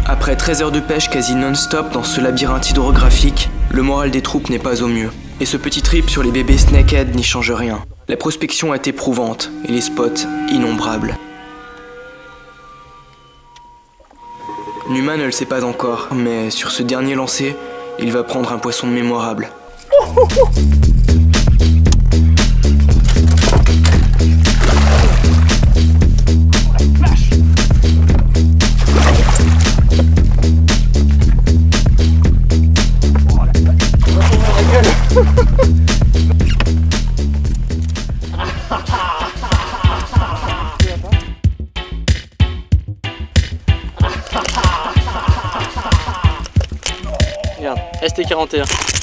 Après 13 heures de pêche quasi non-stop dans ce labyrinthe hydrographique, le moral des troupes n'est pas au mieux. Et ce petit trip sur les bébés snakehead n'y change rien. La prospection est éprouvante et les spots innombrables. Numa ne le sait pas encore, mais sur ce dernier lancer, il va prendre un poisson mémorable. Regarde, ST41.